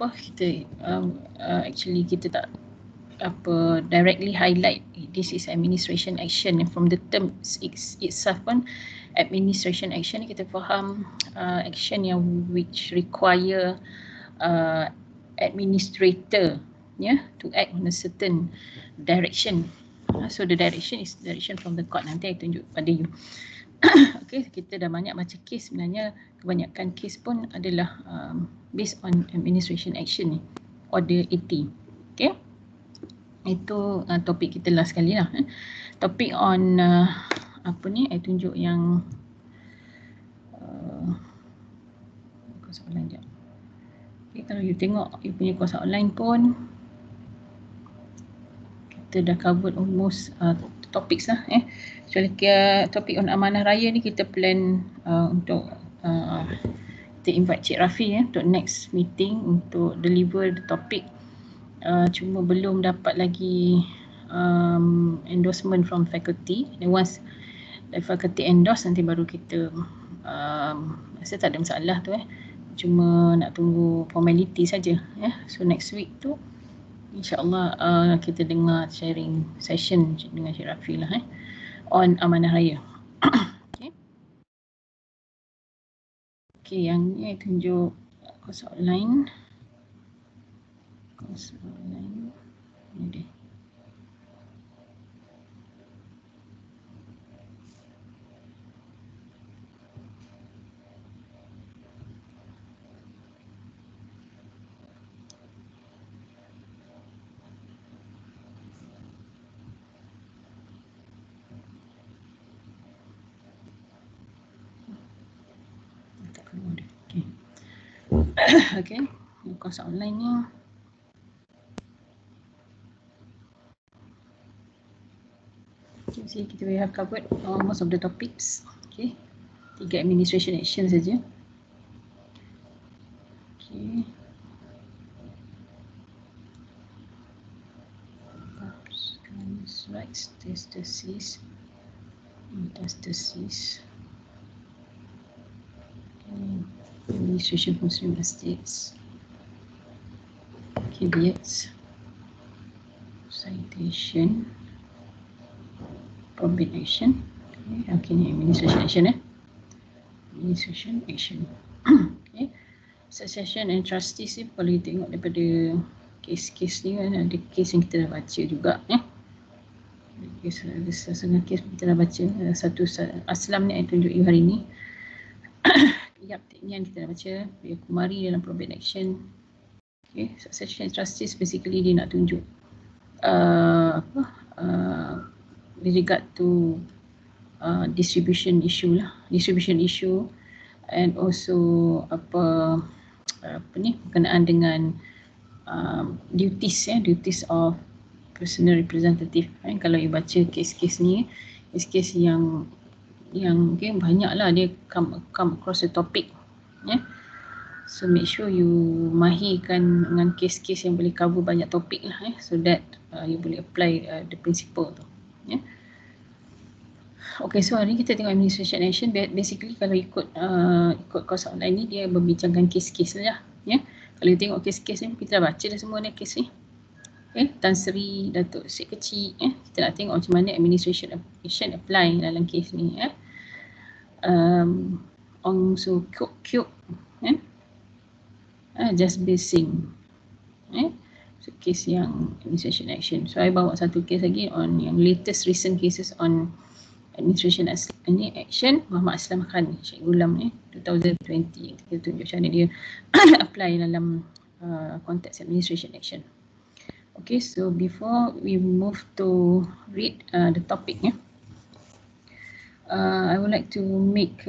kita actually kita tak directly highlight this is administration action, and from the term itself pun administration action kita faham action yang which require administrator to act on a certain direction. So the direction is direction from the court. Nanti I tunjuk pada you. Okay, kita dah banyak baca case, sebenarnya kebanyakan case pun adalah based on administration action ni, order 80. Okay, itu topik kita last kali lah. Topik on apa ni, I tunjuk yang kuasa online sekejap. Okay, kalau you tengok you punya kuasa online pun kita dah covered almost topics lah. Kecuali topik on amanah raya ni kita plan untuk kita invite Cik Rafi untuk next meeting untuk deliver the topic. Cuma belum dapat lagi endorsement from faculty. And once the faculty endorse, nanti baru kita rasa tak ada masalah tu cuma nak tunggu formality saja. So next week tu InsyaAllah kita dengar sharing session dengan Cik Rafi lah on amanah raya. Okay, yang ni tunjuk kuasa online. Kuasa online ni dia. Okay, kuasa online ni see kita have covered most of the topics. Okay, 3 administration action saja. Okay, rights, testasis, metastasis. Administration from Srimad States, caveats, citation, probate action. Okay, ni administration action administration action. Okay, succession and trustees ni kalau kita tengok daripada kes-kes ni kan, ada kes yang kita dah baca juga kes, ada setengah kes kita dah baca. Satu Aslam ni saya tunjuk you hari ni. Yap, ni yang kita dah baca, Pria Kumari dalam probate action. Okay, succession and trustees basically dia nak tunjuk with regard to distribution issue lah, distribution issue, and also apa ni berkenaan dengan duties duties of personal representative. Kalau you baca kes-kes ni, kes-kes yang okay, banyak lah dia come across the topic so make sure you mahirkan dengan kes-kes yang boleh cover banyak topik lah so that you boleh apply the principle tu Okay, so hari ni kita tengok administration action. Basically kalau ikut course online ni dia membincangkan kes-kes saja kalau you tengok kes-kes ni kita dah baca dah semua ni kes ni. Tan Sri, Datuk Seri Kecil kita nak tengok macam mana administration action apply dalam kes ni Ong Su Kyuk just basing so kes yang administration action. So I bawa satu kes lagi on yang latest recent cases on administration action Muhammad Aslam Khan Sheikh Gulam 2020. Kita tunjuk macam mana dia apply dalam konteks administration action. Okay, so before we move to read the topic I would like to make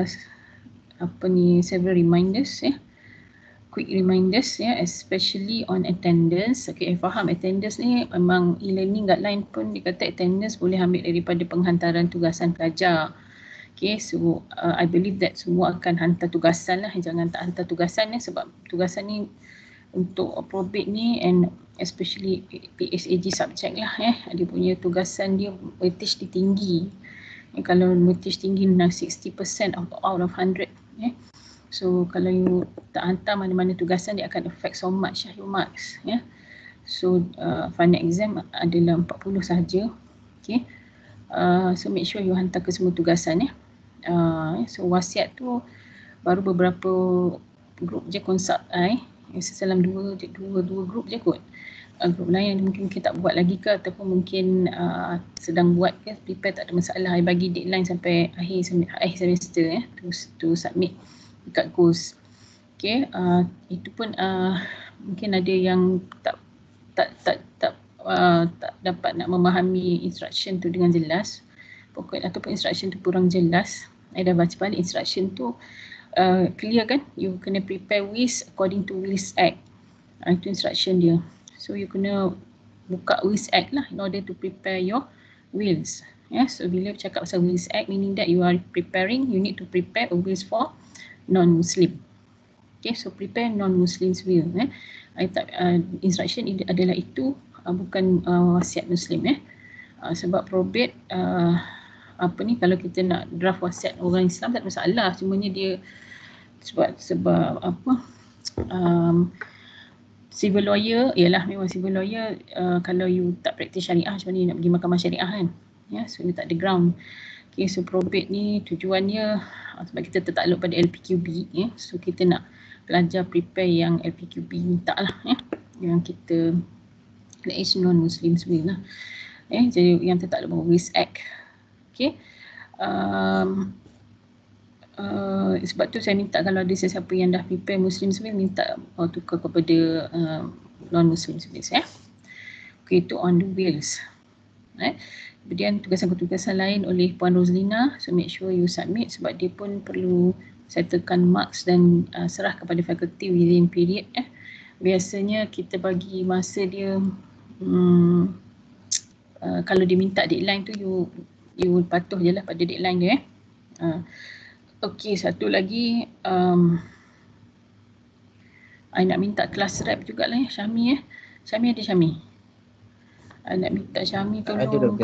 several reminders quick reminders especially on attendance. Okay, I faham attendance ni memang e-learning guideline pun dikata attendance boleh ambil daripada penghantaran tugasan pelajar. Okay, so I believe that semua akan hantar tugasan lah, jangan tak hantar tugasan sebab tugasan ni untuk probate ni and especially PSAG subject lah dia punya tugasan dia weightage dia tinggi. Kalau weightage tinggi 60% out of 100 So kalau you tak hantar mana-mana tugasan, dia akan affect so much your marks, ya. So final exam adalah 40 sahaja. Okay. So make sure you hantar ke semua tugasan, ya. So wasiat tu baru beberapa grup je consult I. Dalam dua grup je kot. Grup lain mungkin kita tak buat lagi ke, ataupun mungkin sedang buat ke, prepare, tak ada masalah. I bagi deadline sampai akhir semester, to submit dekat course. Okay, itu pun mungkin ada yang tak dapat nak memahami instruction tu dengan jelas, ataupun instruction tu kurang jelas. I dah baca balik instruction tu, clear kan, you kena prepare wills according to Wills Act. Itu instruction dia. So you kena buka Wills Act lah in order to prepare your wills. So bila cakap pasal Wills Act, meaning that you need to prepare a wills for non-Muslim. Okay, so prepare non-Muslim's will. Instruction adalah itu, bukan wasiat Muslim. Sebab probate, kalau kita nak draft wasiat orang Islam tak ada masalah. Cumanya dia sebab civil lawyer, memang civil lawyer, kalau you tak praktis syariah, macam mana you nak pergi mahkamah syariah kan? So you tak ada ground. Okay, so probate ni tujuannya sebab kita tertakluk pada LPQB, so kita nak belajar prepare yang LPQB minta lah, yang kita that is non-Muslims will lah, jadi yang tertakluk pada Wills Act. Okay. Sebab tu saya minta kalau ada sesiapa yang dah prepare Muslims will, minta tukar kepada non-Muslims will. Okay, itu on the wills. Kemudian tugasan-tugasan lain oleh Puan Roslina, so make sure you submit sebab dia pun perlu settlekan marks dan serah kepada fakulti within period. Biasanya kita bagi masa dia, kalau dia minta deadline tu, you patuh je lah pada deadline dia. Okey, satu lagi, I nak minta kelas rep jugalah, Syami. Syami ada Syami? I nak minta Syami tolong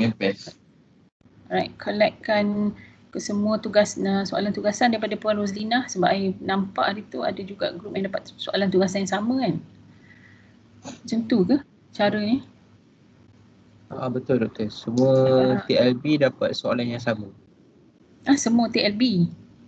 collectkan ke semua soalan tugasan daripada Puan Roslina, sebab I nampak hari tu ada juga grup yang dapat soalan tugasan yang sama kan. Macam tu ke caranya? Betul Doktor. Semua TLB dapat soalan yang sama. Semua TLB?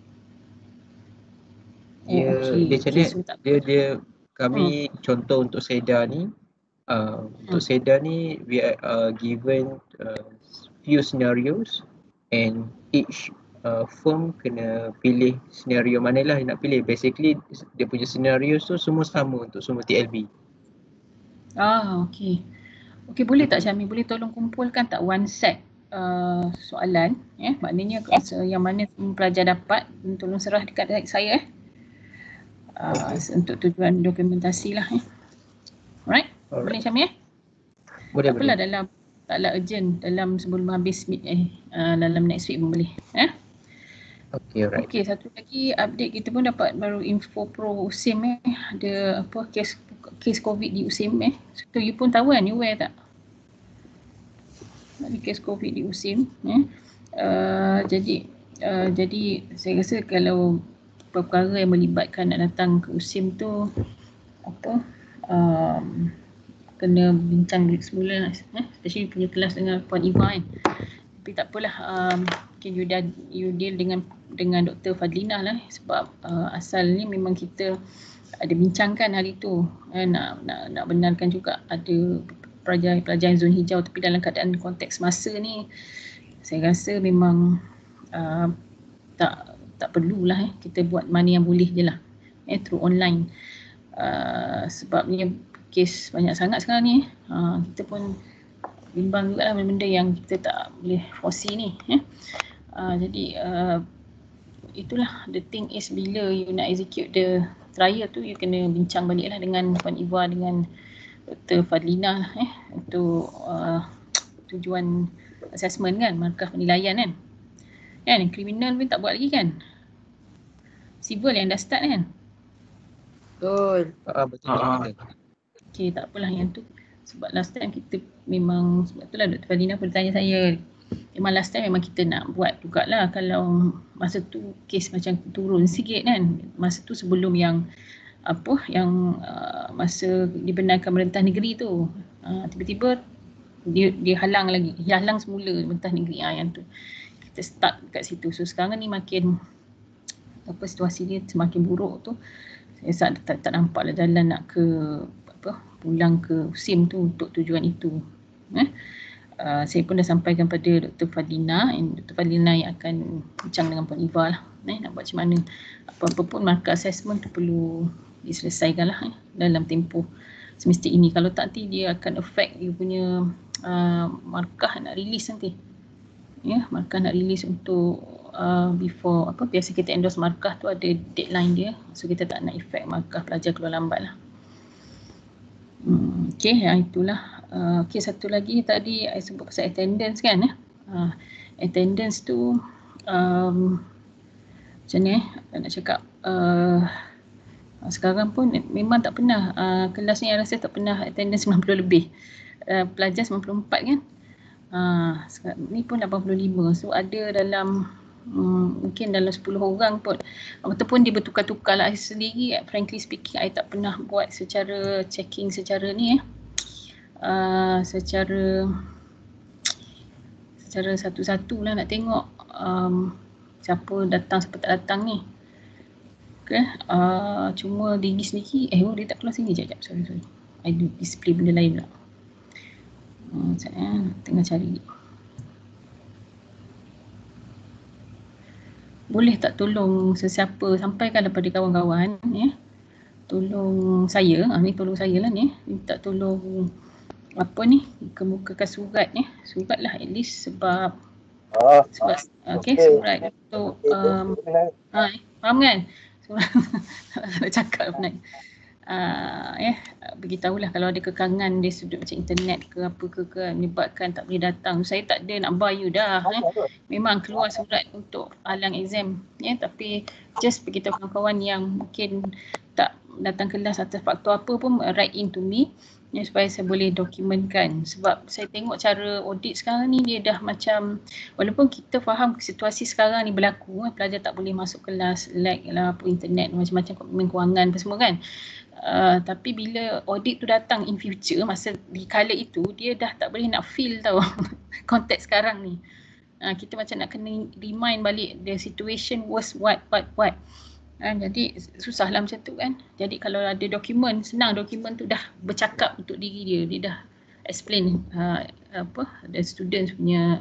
Dia macam ni, kami contoh untuk SEDA ni, untuk SEDA ni we are given few scenarios and each firm kena pilih senario manalah yang nak pilih. Basically dia punya scenario tu semua sama untuk semua TLB. Okey. Okey, boleh tak Syami, boleh tolong kumpulkan tak one set soalan, maknanya yang mana pelajar dapat, tolong serah dekat saya untuk tujuan dokumentasi lah. Alright. Boleh Syami? Boleh. Tak apalah, taklah urgent, dalam sebelum habis dalam next week pun boleh. Okay, alright. Okay, satu lagi update, kita pun dapat baru info pro USIM. Ada kes COVID di USIM. So you pun tahu kan, you aware tak? Ada kes COVID di USIM. Jadi saya rasa kalau perkara yang melibatkan nak datang ke USIM tu kena bincang semula, especially punya kelas dengan Puan Iva kan. Tapi tak apalah, mungkin you deal dengan Dr. Fadlina lah, sebab asalnya memang kita ada bincangkan hari tu, nak benarkan juga ada pelajar zon hijau, tapi dalam keadaan konteks masa ni saya rasa memang tak perlulah kita buat mana yang boleh je lah through online, sebabnya kes banyak sangat sekarang ni. Kita pun bimbang juga lah benda-benda yang kita tak boleh foresee ni. Jadi itulah, the thing is, bila you nak execute the trial tu, you kena bincang balik lah dengan Puan Iva, dengan Dr. Fadlina lah, untuk tujuan assessment kan, markah penilaian kan. Kriminal pun tak buat lagi kan, civil yang dah start kan. Betul. Betul. Okay, tak apalah yang tu. Sebab last time kita memang, sebab itulah Dr. Fadlina pun tanya saya, Memang last time memang kita nak buat jugalah, kalau masa tu kes macam turun sikit kan, masa tu sebelum yang masa dibenarkan pemerintah negeri tu, tiba-tiba dia halang lagi, halang semula pemerintah negeri, yang tu kita start kat situ. So sekarang ni makin situasi dia semakin buruk tu, saya tak nampak lah jalan nak ke pulang ke USIM tu untuk tujuan itu. Saya pun dah sampaikan pada Dr. Fadlina, Dr. Fadlina yang akan bincang dengan Puan Eva lah, nak buat macam mana. Apa-apa pun markah assessment tu perlu diselesaikan lah dalam tempoh semester ini. Kalau tak nanti dia akan affect dia punya markah nak release nanti. Markah nak release untuk before biasa kita endorse markah tu ada deadline dia. So kita tak nak effect markah pelajar keluar lambat lah. Itulah. Satu lagi tadi saya sebut pasal attendance kan. Attendance tu macam ni nak cakap, sekarang pun memang tak pernah, kelas ni rasa tak pernah attendance 90 lebih, pelajar 94 kan. Ni pun 85. So ada dalam mungkin dalam 10 orang pun ataupun dia bertukar-tukar lah. Saya sendiri frankly speaking, I tak pernah buat secara checking secara ni secara satu-satu lah nak tengok siapa datang siapa tak datang ni. Cuma diri sendiri dia tak keluar sini. Sekejap, sorry I do display benda lain pula. Saya tengah cari. Boleh tak tolong sesiapa sampaikan kepada kawan-kawan tolong saya, ni tolong saya lah ni, minta tolong kemukakan surat surat lah at least sebab surat untuk faham kan, surat nak cakap penat. Beritahulah kalau ada kekangan dia sudut macam internet ke apa ke menyebabkan tak boleh datang. Saya tak ada nak buy you dah memang keluar surat untuk halang exam tapi just beritahu kawan-kawan yang mungkin tak datang kelas atas faktor apa pun, write in to me supaya saya boleh dokumentkan. Sebab saya tengok cara audit sekarang ni dia dah macam, walaupun kita faham situasi sekarang ni berlaku, pelajar tak boleh masuk kelas, lag lah internet, macam-macam komitmen kewangan apa semua kan. Tapi bila audit tu datang in future, masa di kala itu dia dah tak boleh nak feel tau konteks sekarang ni. Kita macam nak kena remind balik the situation was what. Jadi susahlah macam tu kan. Jadi kalau ada dokumen, senang dokumen tu dah bercakap untuk diri dia. Dia dah explain the students punya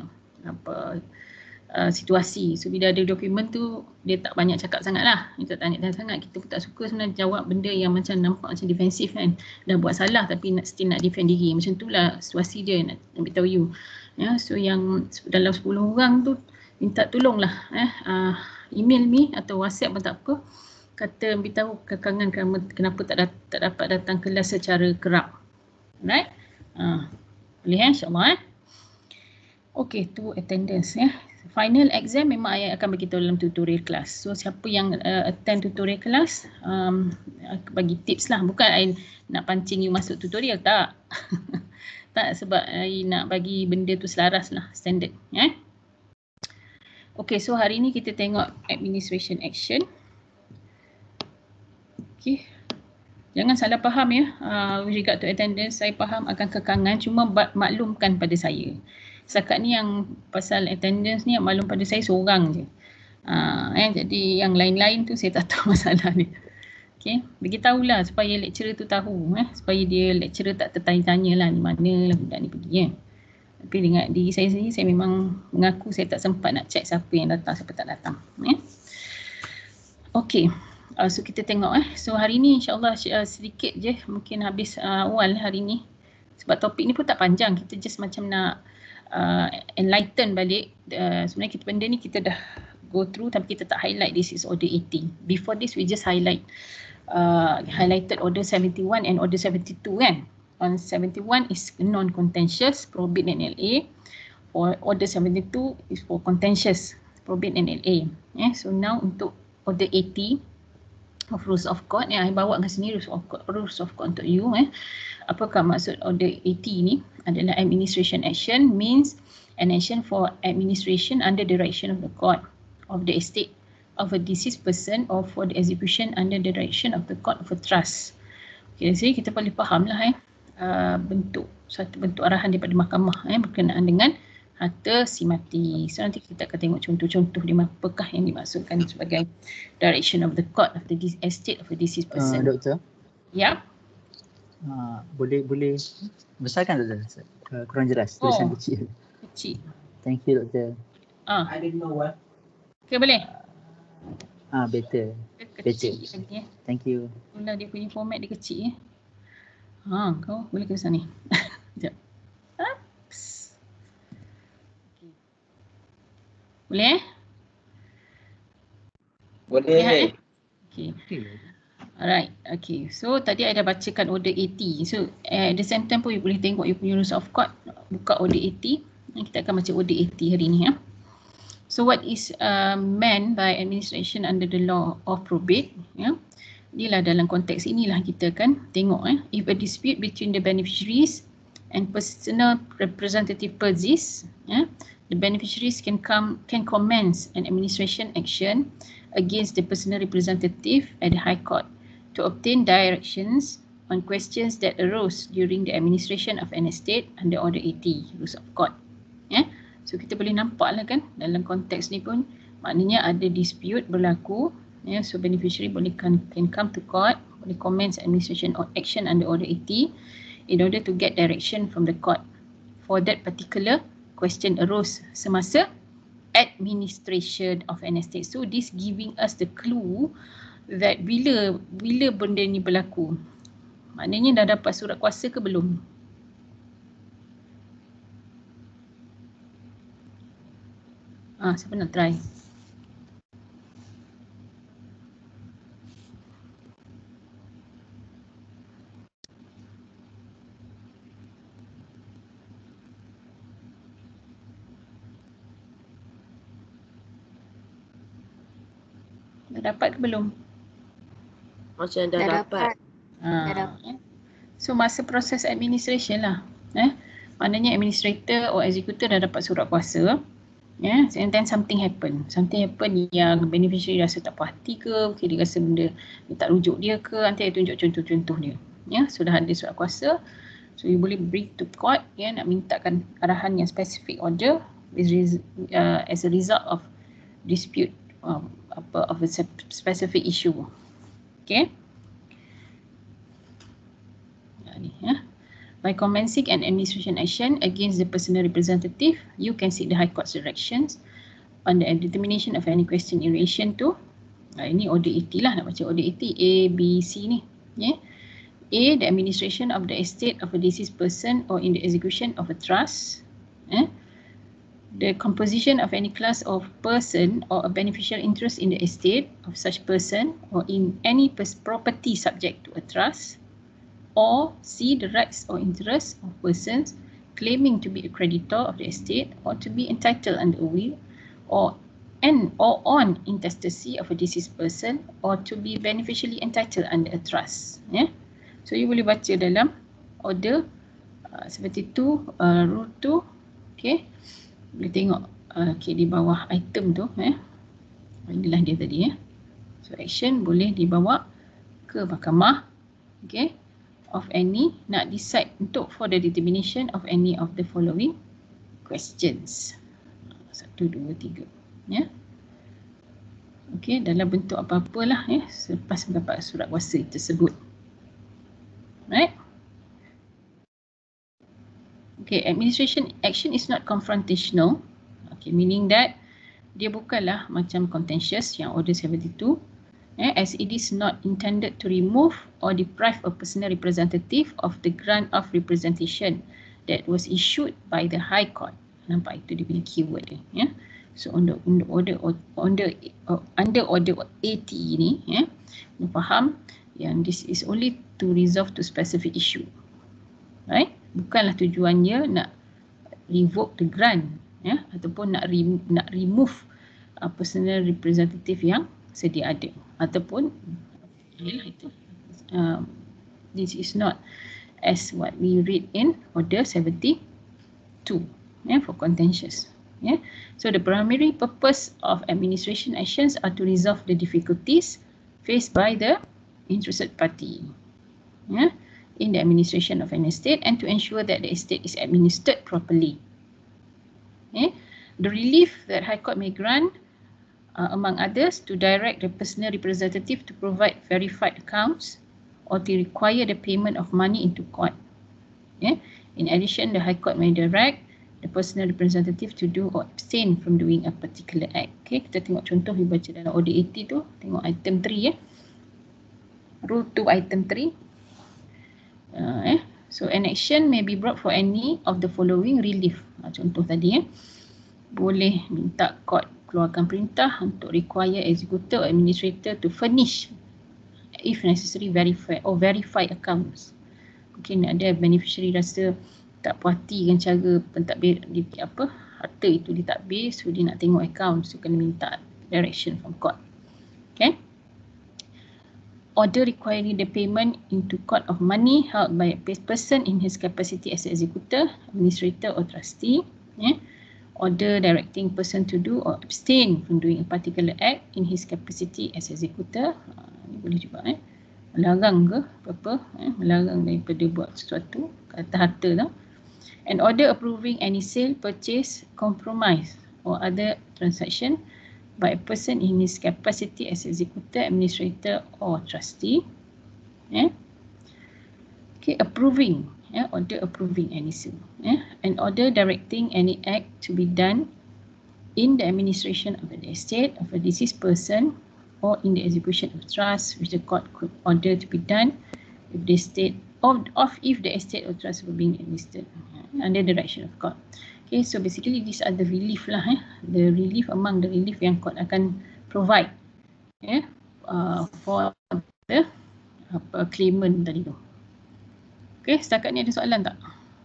situasi. So bila ada dokumen tu dia tak banyak cakap sangat lah. Dia tak tanya sangat. Kita pun tak suka sebenarnya jawab benda yang macam nampak macam defensif kan. Dah buat salah tapi still nak defend diri. Macam tu lah situasi dia, nak beritahu you. So yang dalam 10 orang tu minta tolonglah email me atau WhatsApp pun tak apa, kata beritahu kekangan kenapa tak dapat datang kelas secara kerap. Alright? Boleh insyaAllah Okay, tu attendance Final exam memang I akan beritahu dalam tutorial kelas. So siapa yang attend tutorial kelas, bagi tips lah. Bukan I nak pancing you masuk tutorial, tak. Tak, sebab I nak bagi benda tu selaras lah, standard. Okay, so hari ni kita tengok administration action. Okay. Jangan salah faham with regard to attendance. Saya faham akan kekangan, cuma maklumkan pada saya. Setakat ni yang pasal attendance ni yang maklum pada saya seorang je. Jadi yang lain-lain tu saya tak tahu masalah ni. Okay, beritahulah supaya lecturer tu tahu, supaya dia lecturer tak tertanya-tanya lah ni mana lah budak ni pergi. Tapi dengan diri saya sendiri, saya memang mengaku saya tak sempat nak check siapa yang datang, siapa tak datang. Okay, so kita tengok So hari ni insyaAllah sedikit je, mungkin habis awal hari ni. Sebab topik ni pun tak panjang, kita just macam nak enlighten balik. Sebenarnya kita benda ni kita dah go through tapi kita tak highlight this is order 80. Before this we just highlighted order 71 and order 72 kan. On 71 is non-contentious, probate and LA. For order 72 is for contentious, probate and LA. So now untuk order 80 of rules of court, I bawakan sini rules of court untuk you. Apakah maksud order 80 ni? Adalah administration action means an action for administration under direction of the court of the estate of a deceased person or for the execution under the direction of the court of a trust. Okay, jadi kita boleh faham lah satu bentuk arahan daripada mahkamah berkenaan dengan harta si mati. So nanti kita akan tengok contoh-contoh di apakah yang dimaksudkan sebagai direction of the court of the estate of a deceased person. Doktor? Ya. Boleh besarkan doktor? Kurang jelas, tulisan kecil. Kecil. Thank you doktor. I didn't know what. Okay, boleh? Better. Kecil lagi Thank you. Itulah dia punya format dia kecil kau boleh ke sana ni. Sekejap. Okay. Boleh Boleh. Okay. Alright, okay. So tadi I dah bacakan order 80. So at the same time pun you boleh tengok you punya rules of court. Buka order 80. Kita akan baca order 80 hari ni So what is meant by administration under the law of probate? Inilah dalam konteks inilah kita akan tengok if a dispute between the beneficiaries and personal representative persists, the beneficiaries can commence an administration action against the personal representative at the High Court to obtain directions on questions that arose during the administration of an estate under Order 80 Rules of Court. So kita boleh nampak lah kan dalam konteks ni pun maknanya ada dispute berlaku. So beneficiary can come to court, boleh commence administration or action under Order 80 in order to get direction from the court for that particular question arose semasa administration of an estate. So this giving us the clue that bila benda ni berlaku. Maknanya dah dapat surat kuasa ke belum? Siapa nak try? Dah dapat ke belum? Macam dah dapat. So masa proses administration lah. Maknanya administrator or executor dah dapat surat kuasa. And then something happen yang beneficiary rasa tak puas hati ke, dia rasa benda dia tak rujuk dia ke, nanti saya tunjuk contoh-contoh dia. Sudah ada surat kuasa. So you boleh bring to court nak mintakan arahan yang specific order as a result of dispute of a specific issue. Okay. By commencing an administration action against the personal representative, you can seek the High Court's directions on the determination of any question in relation to ini order 80 lah, nak baca order 80 A, B, C ni. A, the administration of the estate of a deceased person or in the execution of a trust. The composition of any class of person or a beneficial interest in the estate of such person or in any property subject to a trust. Or C, the rights or interests of persons claiming to be a creditor of the estate or to be entitled under a will or on intestacy of a deceased person or to be beneficially entitled under a trust. So you boleh baca dalam order seperti tu, rule tu. Okay. Boleh tengok di bawah item tu. Inilah dia tadi. So action boleh dibawa ke mahkamah. Okay. Of any, nak decide for the determination of any of the following questions. 1, 2, 3. Okay, dalam bentuk apa-apalah selepas mendapat surat kuasa tersebut. Right? Okay, administration action is not confrontational. Okay, meaning that dia bukanlah macam contentious yang order 72. As it is not intended to remove or deprive a personal representative of the grant of representation that was issued by the High Court. Nampak itu dia punya keyword dia. So under order 80 ni, you faham yang this is only to resolve to specific issue. Right? Bukanlah tujuannya nak revoke the grant, ataupun nak remove personal representative yang sedia ada, ataupun this is not as what we read in order 72. for contentious. So the primary purpose of administration actions are to resolve the difficulties faced by the interested party in the administration of an estate and to ensure that the estate is administered properly. The relief that High Court may grant, among others, to direct the personal representative to provide verified accounts or to require the payment of money into court. In addition, the High Court may direct the personal representative to do or abstain from doing a particular act. Kita tengok contoh we baca dalam Order 80 tu, tengok item 3 Rule 2 item 3. So an action may be brought for any of the following relief. Contoh tadi boleh minta court keluarkan perintah untuk require executor or administrator to furnish, if necessary, verify accounts. Mungkin ada beneficiary rasa tak puas hati dengan cara pentadbir harta itu ditadbir, so dia nak tengok account, so kena minta direction from court. Order requiring the payment into court of money held by a person in his capacity as executor, administrator or trustee. Order directing person to do or abstain from doing a particular act in his capacity as executor. Ini boleh juga melarang ke apa-apa, melarang daripada buat sesuatu kata harta tu. And order approving any sale, purchase, compromise or other transaction by a person in his capacity as executor, administrator or trustee. Approving, order approving any sale. An order directing any act to be done in the administration of the estate of a deceased person or in the execution of trust which the court could order to be done if the estate if the estate or trust were being administered under the direction of court. So basically these are the relief lah, the relief among the relief yang court akan provide for the claimant tadi tu. Setakat ni ada soalan tak?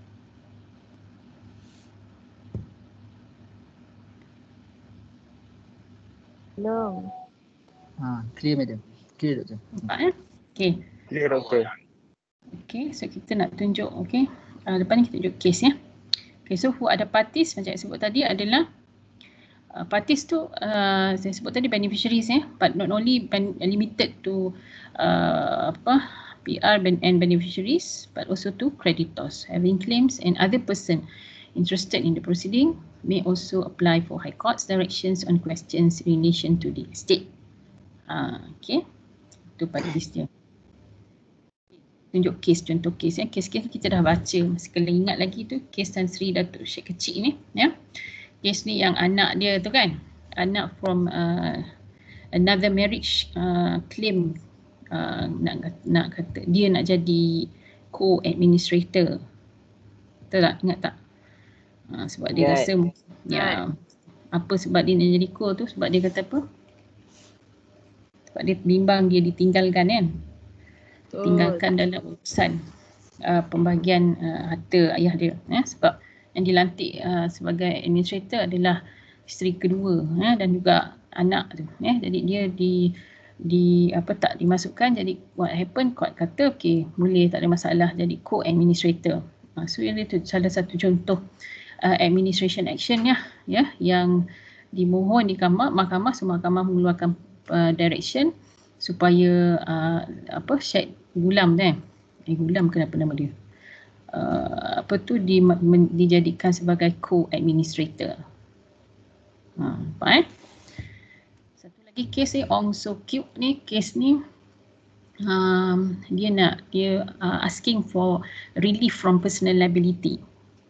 No. Clear madam. Clear doktor. Nampak Clear doktor. So kita nak tunjuk, lepas ni kita tunjuk case ya. So who are the parties, macam saya sebut tadi adalah parties tu saya sebut tadi beneficiaries but not only limited to PR and beneficiaries but also to creditors having claims, and other person interested in the proceeding may also apply for High Court's directions on questions in relation to the estate. Itu parties dia. Tunjuk case, contoh case Case-case kita dah baca, masih kena ingat lagi tu case Tan Sri Datuk Syed kecil ni Case ni yang anak dia tu kan, anak from another marriage claim, nak kata dia nak jadi co-administrator. Betul tak? Ingat tak? Sebab dia rasa apa sebab dia nak jadi co tu, sebab dia kata apa? Sebab dia bimbang dia ditinggalkan kan. Tinggalkan dalam urusan pembahagian harta ayah dia, sebab yang dilantik sebagai administrator adalah isteri kedua dan juga anak tu, jadi dia tak dimasukkan. Jadi what happen, court kata boleh, tak ada masalah jadi co-administrator. So itu salah satu contoh administration action yang dimohon di mahkamah. So mahkamah mengeluarkan direction supaya Syed Gulam Gulam kenapa nama dia dijadikan sebagai co-administrator. Satu lagi kes Ong So Kyu ni, kes ni dia asking for relief from personal liability.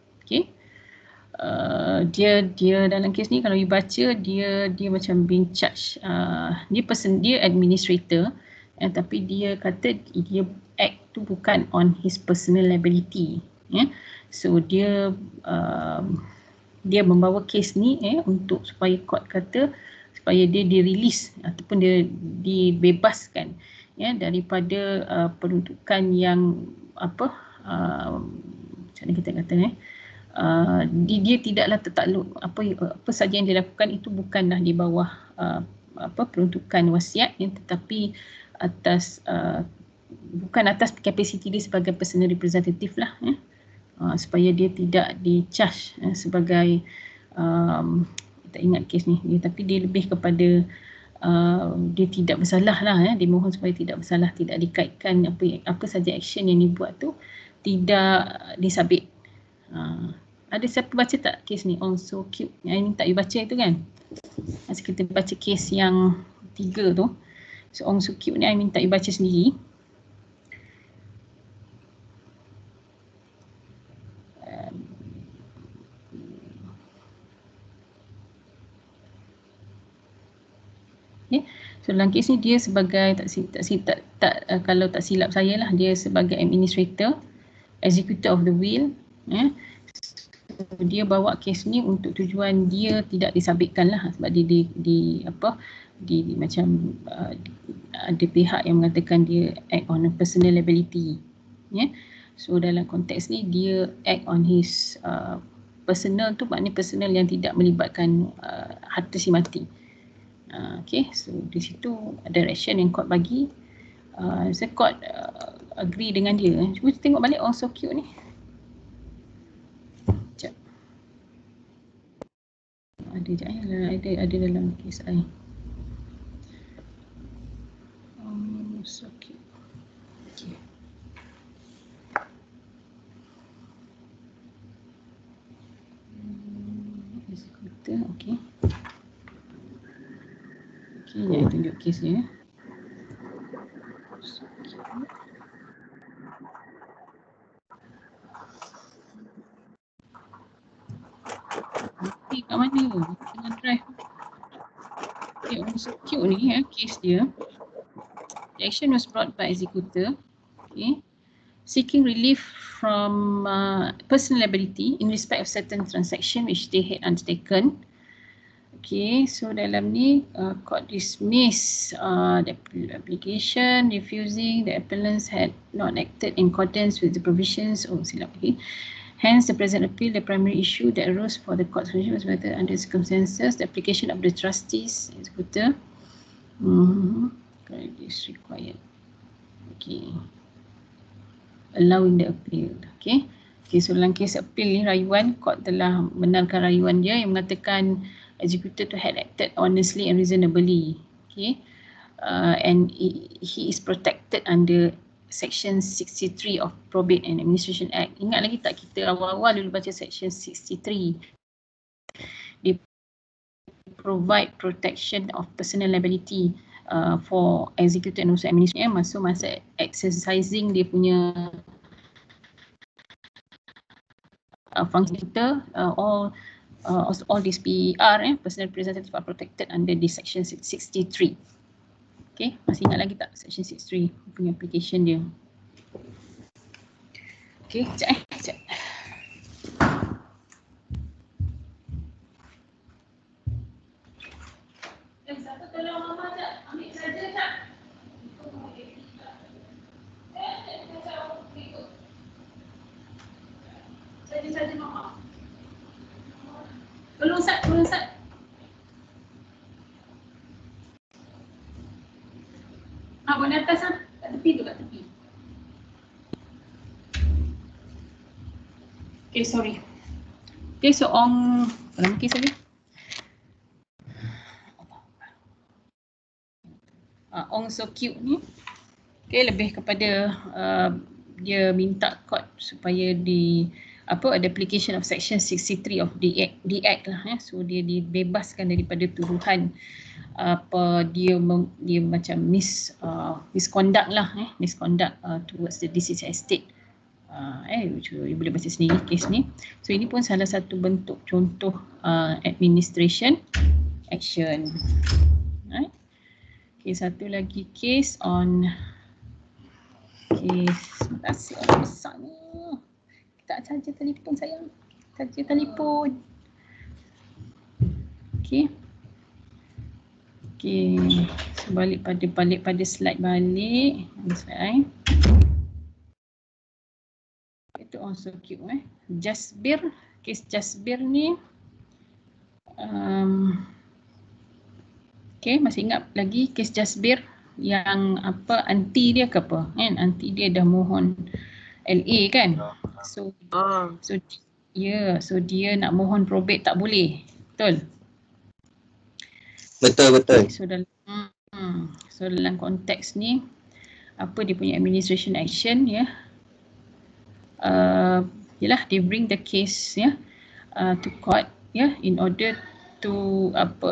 Dia dalam kes ni kalau you baca, dia macam being charged, dia administrator, tapi dia kata dia act tu bukan on his personal liability. So dia membawa kes ni untuk supaya court kata supaya dia di-release ataupun dia dibebaskan daripada peruntukan yang macam mana kita kata dia tidaklah tertakluk, apa saja yang dia lakukan itu bukanlah di bawah peruntukan wasiat, tetapi bukan atas kapasiti dia sebagai personal representative lah. supaya dia tidak di-charge sebagai tak ingat kes ni, tapi dia lebih kepada dia tidak bersalah lah, dia mohon supaya tidak bersalah, tidak dikaitkan apa saja action yang dibuat tu tidak disabit. Ada siapa baca tak kes ni, Ong So Kip yang minta you baca itu kan? Masa kita baca kes yang 3 tu, so Ong So Kip ni I minta you baca sendiri. Okay. So dalam kes ni dia sebagai kalau tak silap saya lah, dia sebagai administrator, executor of the will. So, dia bawa kes ni untuk tujuan dia tidak disabitkan lah, sebab dia macam ada pihak yang mengatakan dia act on a personal liability. So dalam konteks ni dia act on his personal tu, maknanya personal yang tidak melibatkan harta si mati. Okay, so di situ ada ration yang court bagi. So court agree dengan dia. Cuba tengok balik Ong So Kip ni. Sekejap. Ada dalam kes I. Ong So Kip. Okay. Executor, okay. Okay, saya tunjuk kes dia. Bukti kat mana? Dengan drive. Okay, Ong So Kip ni kes dia. The action was brought by executor. Okay. Seeking relief from personal liability in respect of certain transaction which they had undertaken. Okay, so dalam ni court dismiss the application, refusing the appellants had not acted in accordance with the provisions. Hence, the present appeal, the primary issue that arose for the court's decision was whether under circumstances the application of the trustees executor is required. Okay, allowing the appeal. Okay, so dalam kes appeal ni rayuan, court telah benarkan rayuan dia yang mengatakan executor to had acted honestly and reasonably. Okay, and he is protected under Section 63 of Probate and Administration Act. Ingat lagi tak kita awal-awal dulu baca Section 63? Dia provide protection of personal liability for executor and also administration. Masuk masa exercising dia punya function kita, all these PR, personal representative are protected under this Section 63. Okay, masih ingat lagi tak Section 63 punya application dia? Okay, sekejap. Siapa tolong mama tak? Ambil saja tak? Saja mama. Tolong Sat. Buat atas lah. Kat tepi. Okay, sorry. Okay, so Ong sorry. Ong So Kip ni, okay, lebih kepada dia minta court supaya ada application of Section 63 of the Act lah. So dia dibebaskan daripada tuduhan dia macam misconduct lah, misconduct towards the deceased estate. You boleh baca sendiri kes ni. So ini pun salah satu bentuk contoh administration action. Okay, satu lagi kes on kes orang besar ni. Tak charger telefon sayang. Charger telefon. Okay. So balik pada slide balik. Slide. Itu also cute Jasbir, kes Jasbir ni. Okay, masih ingat lagi kes Jasbir yang aunty dia ke apa? Aunty dia dah mohon LA kan? So dia nak mohon probate tak boleh. Betul? Betul. So dalam konteks ni apa dia punya administration action ya. Yalah, they bring the case ya to court ya in order to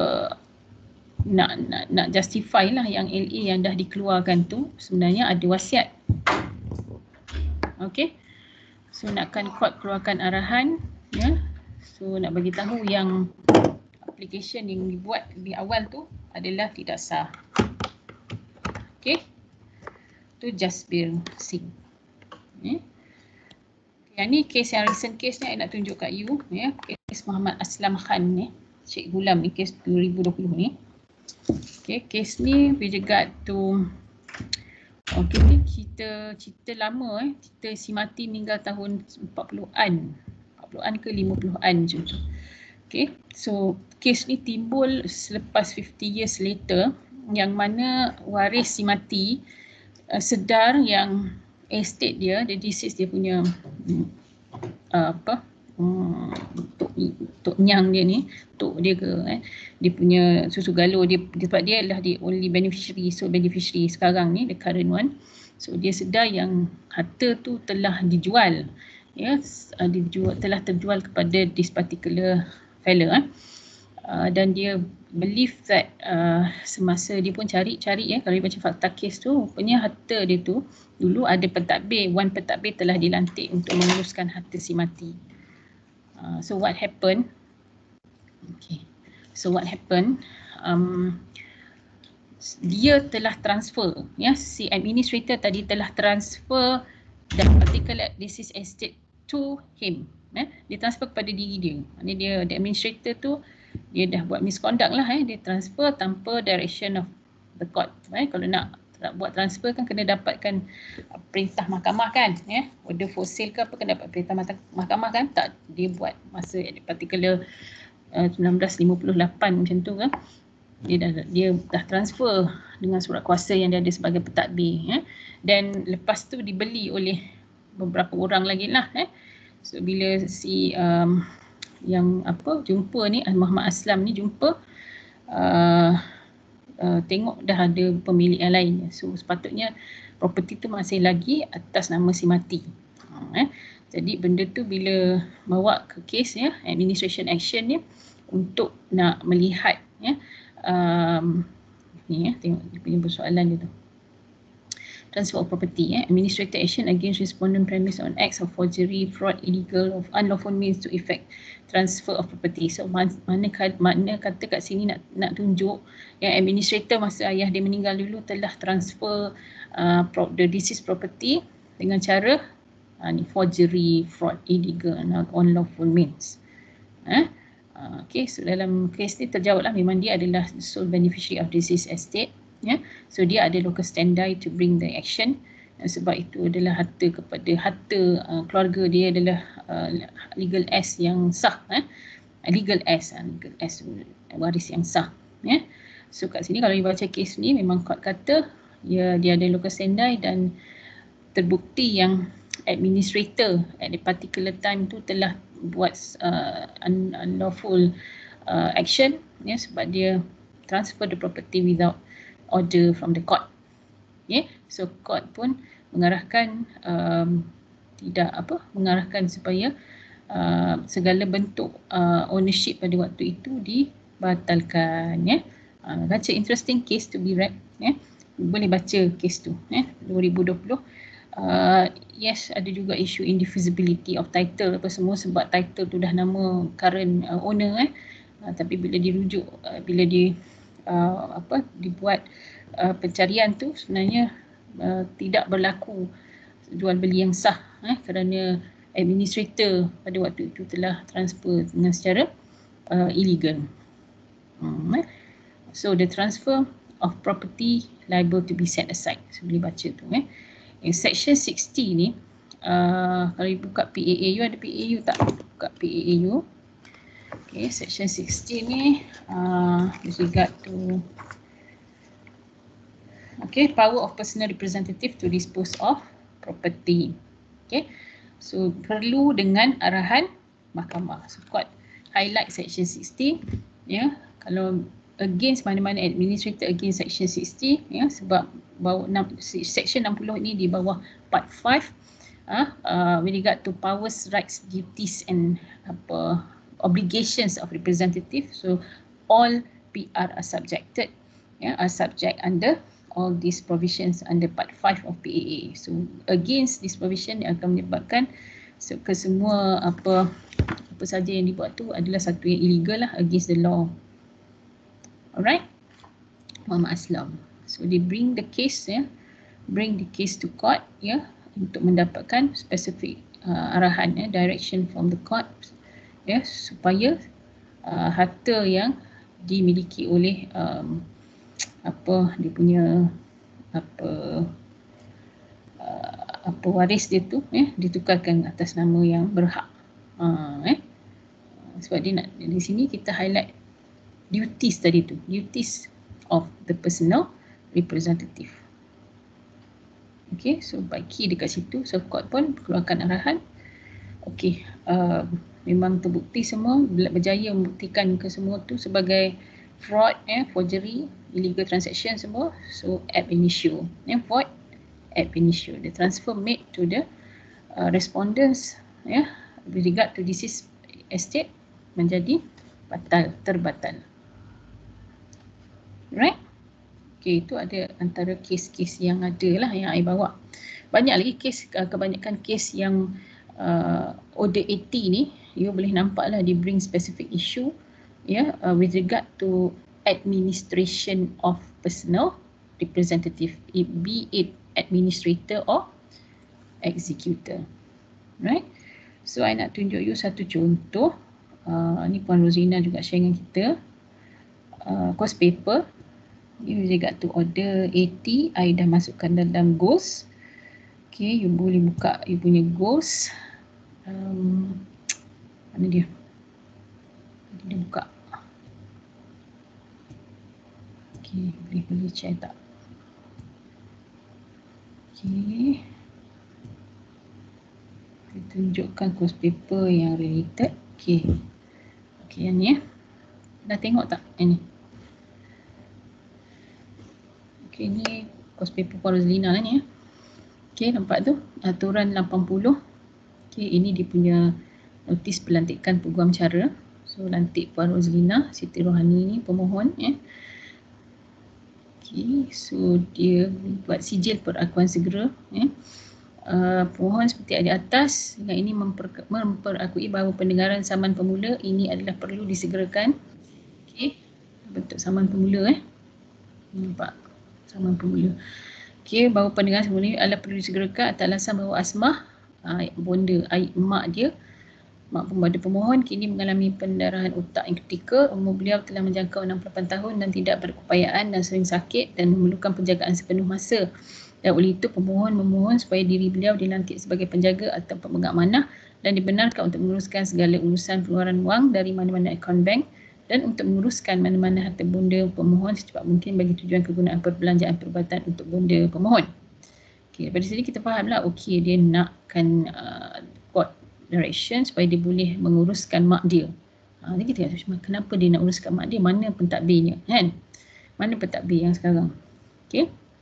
nak justify lah yang LA yang dah dikeluarkan tu sebenarnya ada wasiat. Okay. So nakkan court keluarkan arahan ya. So nak bagi tahu yang application yang dibuat di awal tu adalah tidak sah. Okay. Tu Jasbir Singh. Yang ni kes yang recent case ni I nak tunjuk kat you ya. Kes Muhammad Aslam Khan ni, Sheikh Gulam ni, kes 2020 ni. Okay, kes ni with regard to ni cerita lama cerita si Mati meninggal tahun 40-an ke 50-an macam tu. Okay, so kes ni timbul selepas 50 years later yang mana waris si Mati sedar yang estate dia, the deceased dia punya Tok Nyang dia ni, Tok dia ke dia punya susu galur dia, sebab dia adalah the only beneficiary, so beneficiary sekarang ni, the current one. So dia sedar yang harta tu telah dijual telah terjual kepada this particular fella dan dia believe that semasa dia pun cari kalau dia baca fakta kes tu, rupanya harta dia tu dulu ada pentadbir, wan pentadbir telah dilantik untuk menguruskan harta si Mati. So what happened? Dia telah transfer si administrator tadi telah transfer that particular deceased estate to him. Dia transfer kepada diri dia. Maknanya the administrator tu dia dah buat misconduct lah dia transfer tanpa direction of the court. Kalau nak buat transfer kan kena dapatkan perintah mahkamah kan order for sale ke apa kena dapat perintah mahkamah kan. Tak, dia buat masa particular 1958 macam tu kan. Dia dah transfer dengan surat kuasa yang dia ada sebagai pentadbir dan lepas tu dibeli oleh beberapa orang lagi lah So bila si yang jumpa ni Muhammad Aslam ni jumpa tengok dah ada pemilik yang lain. So sepatutnya property tu masih lagi atas nama si Mati. Jadi benda tu bila bawa ke kes administration action ni untuk nak melihat tengok dia punya persoalan dia tu. Transfer of property administrative action against respondent premise on acts of forgery, fraud, illegal of unlawful means to effect transfer of property. So mana kata kat sini nak tunjuk yang administrator masa ayah dia meninggal dulu telah transfer the deceased property dengan cara forgery, fraud, illegal and unlawful means. Okay, so dalam kes ni terjawablah memang dia adalah sole beneficiary of deceased estate. So dia ada locus standi to bring the action sebab itu adalah harta keluarga dia adalah legal heirs yang sah legal heirs waris yang sah So kat sini kalau dibaca kes ni memang court kata dia ada locus standi dan terbukti yang administrator at the particular time tu telah buat unlawful action sebab dia transfer the property without order from the court. So court pun mengarahkan mengarahkan supaya segala bentuk ownership pada waktu itu dibatalkan. Baca interesting case to be read. Boleh baca case tu 2020. Yes, ada juga isu indivisibility of title apa semua sebab title tu dah nama current owner tapi bila dirujuk bila dibuat pencarian tu sebenarnya tidak berlaku jual beli yang sah kerana administrator pada waktu itu telah transfer dengan secara illegal. So the transfer of property liable to be set aside. So boleh baca tu section 60 ni kalau buka PAAU ada PAAU tak? Buka PAAU. Okay, section 60 ni with regard to power of personal representative to dispose of property. Okay, So perlu dengan arahan mahkamah. So court highlight section 60 ya. Kalau against mana-mana administrator against section 60 ya, sebab bawah section 60 ni di bawah part 5 with regard to powers, rights, duties and obligations of representative. So all PR are subjected are subject under all these provisions under part 5 of PAA. So against this provision yang akan menyebabkan kesemua apa saja yang dibuat tu adalah satu yang illegal lah, against the law. Alright, Muhammad Aslam. So they bring the case to court untuk mendapatkan specific arahan direction from the court supaya harta yang dimiliki oleh dia punya waris dia tu ditukarkan atas nama yang berhak. Sebab dia nak di sini kita highlight duties tadi tu, duties of the personal representative. Okay, so by key dekat situ, so court pun keluarkan arahan. Okay, memang terbukti semua, berjaya membuktikan ke semua tu sebagai fraud, forgery, illegal transaction semua. So ab initio, void ab initio. The transfer made to the respondents with regard to deceased estate menjadi terbatal. Right? Okay, itu ada antara kes-kes yang ada lah yang I bawa. Banyak lagi kes, kebanyakan kes yang Order 80 ni, you boleh nampak lah, dia bring specific issue with regard to administration of personal representative, be it administrator or executor. Right? So I nak tunjuk you satu contoh. Ni Puan Rosina juga share dengan kita. Course paper with regard to Order 80, I dah masukkan dalam goals. Okay, you boleh buka you punya goals. Mana dia? Dia buka. Okay, boleh check tak? Okay. Kita tunjukkan course paper yang related. Okay. Okay, yang ni dah tengok tak? Yang ni. Okay, ni course paper Puan Roslina lah ni. Okay, nampak tu? Aturan 80. Okay, ini dia punya notis pelantikan peguam cara. So, lantik Puan Roslina Siti Rohani ni pemohon. Okay, so dia buat sijil perakuan segera. Pemohon seperti di atas, dengan ini memperakui bahawa pendengaran saman pemula ini adalah perlu disegerakan. Okay, bentuk saman pemula. Nampak? Saman pemula. Okay, bahawa pendengaran semula ini adalah perlu disegerakan atas alasan bahawa Asmah, bonda, mak dia, mak pembantu pemohon kini mengalami pendarahan otak yang kritikal. Umur beliau telah menjangkau 68 tahun dan tidak berkeupayaan dan sering sakit dan memerlukan penjagaan sepenuh masa. Dan oleh itu pemohon memohon supaya diri beliau dilantik sebagai penjaga atau pemegang amanah dan dibenarkan untuk menguruskan segala urusan pengeluaran wang dari mana-mana akaun bank dan untuk menguruskan mana-mana harta bonda pemohon secepat mungkin bagi tujuan kegunaan perbelanjaan perubatan untuk bonda pemohon. Okay, daripada sini kita fahamlah, okay, dia nakkan court direction supaya dia boleh menguruskan mak dia. Jadi kita tengok kenapa dia nak uruskan mak dia, mana pentadbirnya, kan? Mana pentadbir yang sekarang? Okay.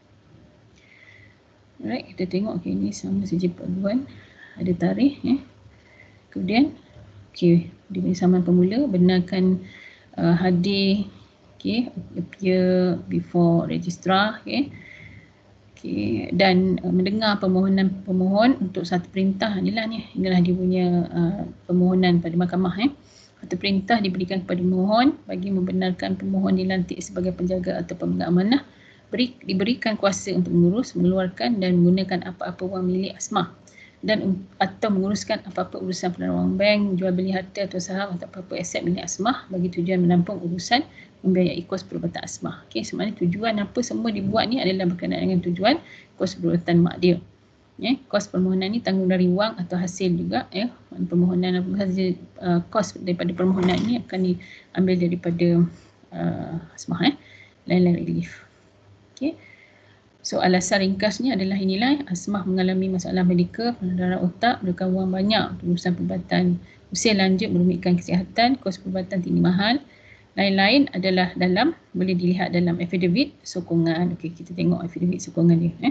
Alright, kita tengok, okay, ni sama saja perbuatan, ada tarikh. Kemudian, okay, dia punya saman pemula, benarkan hadir, okay, appear before registrar, okay. Okay, dan mendengar permohonan pemohon untuk satu perintah. Inilah dia punya permohonan pada mahkamah. Satu perintah diberikan kepada pemohon bagi membenarkan pemohon dilantik sebagai penjaga atau pemegang amanah, diberikan kuasa untuk mengurus, mengeluarkan dan menggunakan apa-apa wang milik Asmah dan atau menguruskan apa-apa urusan pengeluaran wang bank, jual beli harta atau saham atau apa-apa aset milik Asmah bagi tujuan menampung urusan membiayai kos perubatan Asmah. Okey, sebenarnya tujuan apa semua dibuat ni adalah berkenaan dengan tujuan kos perubatan mak dia. Kos permohonan ni tanggung dari wang atau hasil juga, permohonan apa saja kos daripada permohonan ni akan diambil daripada Asmah, lain-lain relief. Okay. So alasan ringkasnya adalah inilah, Asmah mengalami masalah medikal, darah otak, memerlukan wang banyak, urusan perubatan usia lanjut, merumitkan kesihatan, kos perubatan tinggi mahal. Lain-lain adalah dalam, boleh dilihat dalam affidavit sokongan. Okey, kita tengok affidavit sokongan dia.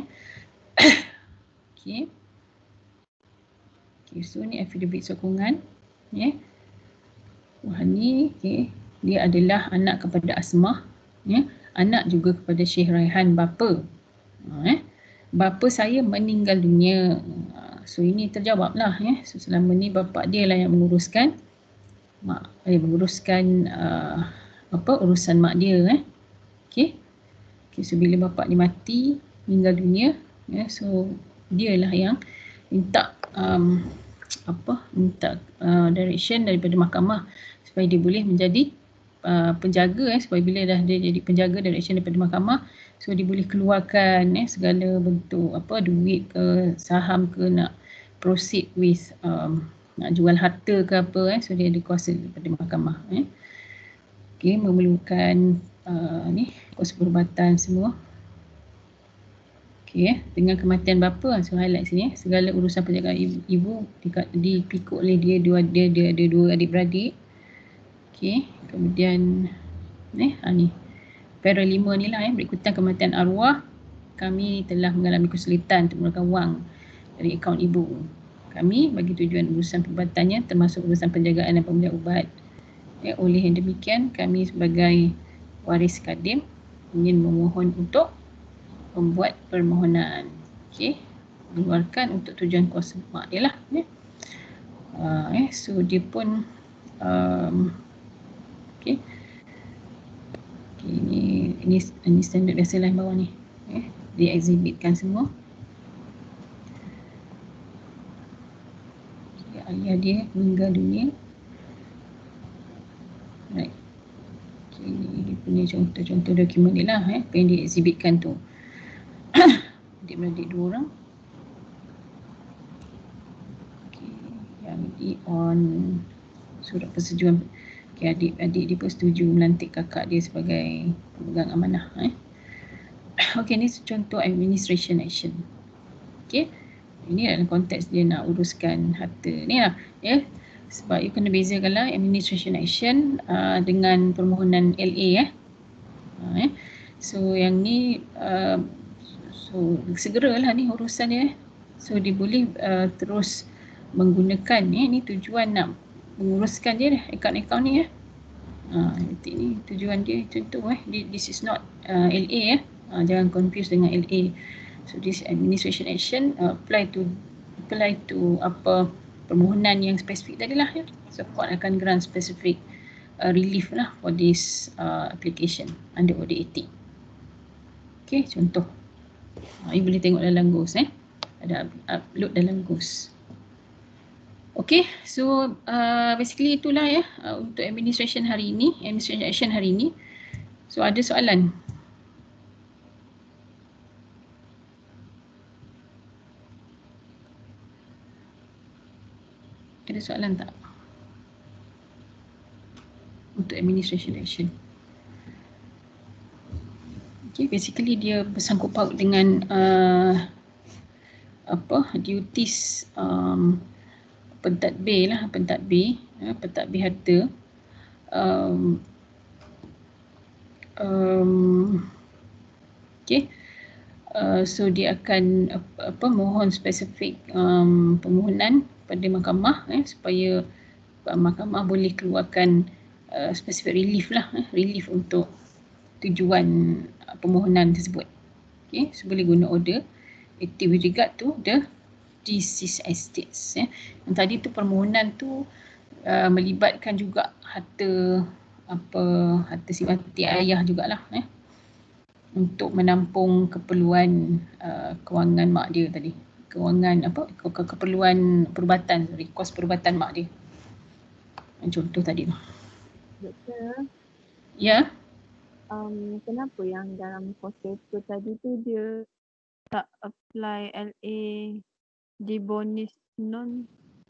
Okey. Okey, so ni affidavit sokongan. Wah ni, okey, dia adalah anak kepada Asmah, anak juga kepada Syekh Raihan bapa. Bapa saya meninggal dunia. So ini terjawablah. So selama ni bapa dia lah yang menguruskan urusan mak dia. Okey. So bila bapa dia mati, meninggal dunia, so dia lah yang minta direction daripada mahkamah supaya dia boleh menjadi penjaga, supaya bila dah dia jadi penjaga, direction daripada mahkamah, so dia boleh keluarkan segala bentuk duit ke, saham ke, nak proceed with nak jual harta ke apa, so dia ada kuasa daripada mahkamah. Okey, memerlukan kos perubatan semua. Okey, dengan kematian bapa, so highlight sini, segala urusan penjagaan ibu dipikul oleh dia ada dua adik-beradik. Okey, kemudian ni para 5 ni lah, berikutan kematian arwah, kami telah mengalami kesulitan untuk mengeluarkan wang dari akaun ibu kami bagi tujuan urusan perubatannya, termasuk urusan penjagaan dan pembelian ubat. Oleh yang demikian, kami sebagai waris kadim ingin memohon untuk membuat permohonan. Okey, mengeluarkan untuk tujuan kuasa mak dia lah. So dia pun okey. Ini standard biasa lah bawah ni. Dia exhibitkan semua. Ayah dia meninggal dunia. Right. Okay, dia punya contoh-contoh dokumen dia lah, apa yang dia exhibitkan tu. Adik-beradik 2 orang. Okay, yang di on surat persetujuan. Okay, adik-adik dia pun setuju melantik kakak dia sebagai pemegang amanah. Okay, ni contoh administration action. Okay. Ini dalam konteks dia nak uruskan harta ni lah, sebab you kena bezakanlah administration action dengan permohonan LA. So yang ni so segeralah ni urusan dia. So dia boleh terus menggunakan ni tujuan nak menguruskan dia akaun-akaun ni. Ni tujuan dia, contoh this is not LA. Jangan confuse dengan LA. So this administration action apply to apa permohonan yang spesifik tadi lah, support akan grant specific relief lah for this application under Order 80. Okay, contoh. You boleh tengok dalam GOS, ada upload dalam GOS. Okay, so basically itulah untuk administration action hari ini. So ada soalan? Ada soalan tak? Untuk administration action. Okay, basically dia bersangkut paut dengan duties pentadbir lah, pentadbir harta. Okay. So dia akan mohon spesifik permohonan pada mahkamah supaya mahkamah boleh keluarkan spesifik relief lah, relief untuk tujuan permohonan tersebut. Okay, so boleh guna order 80 with regard to the deceased estates. Yang tadi tu permohonan tu melibatkan juga harta si mati ayah jugalah, untuk menampung keperluan kewangan mak dia tadi. Keperluan perubatan, kos perubatan mak dia. Contoh tadi tu. Doktor, Ya. Kenapa yang dalam cost paper tadi tu dia tak apply LA di bonus non?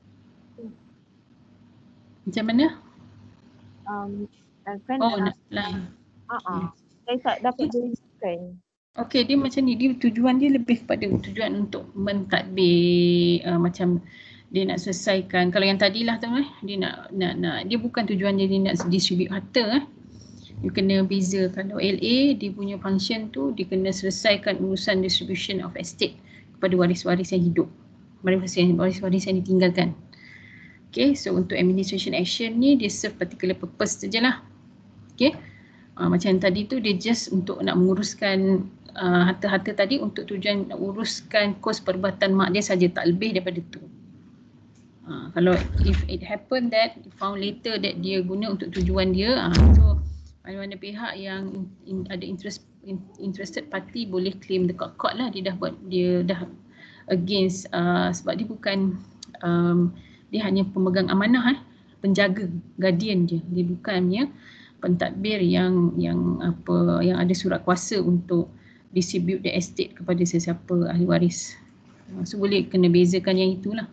Macam mana? Kan nak apply. saya tak dapat berikan. Okey, dia macam ni, dia tujuan dia lebih kepada tujuan untuk mentadbir macam dia nak selesaikan. Kalau yang tadilah tu dia nak dia bukan tujuan dia nak distribute harta You kena beza. Kalau LA dia punya function tu dia kena selesaikan urusan distribution of estate kepada waris-waris yang hidup. Waris-waris yang ditinggalkan. Okay, so untuk administration action ni dia serve particular purpose sajalah. Okay. Macam tadi tu dia just untuk nak menguruskan harta-harta tadi untuk tujuan nak uruskan kos perubatan mak dia saja, tak lebih daripada tu. Kalau if it happen that found later that dia guna untuk tujuan dia, so mana-mana pihak yang ada interested party boleh claim dekat court lah. Dia dah against sebab dia bukan dia hanya pemegang amanah, penjaga, guardian je. Dia bukannya pentadbir yang ada surat kuasa untuk distribute the estate kepada sesiapa ahli waris. So boleh kena bezakan yang itulah.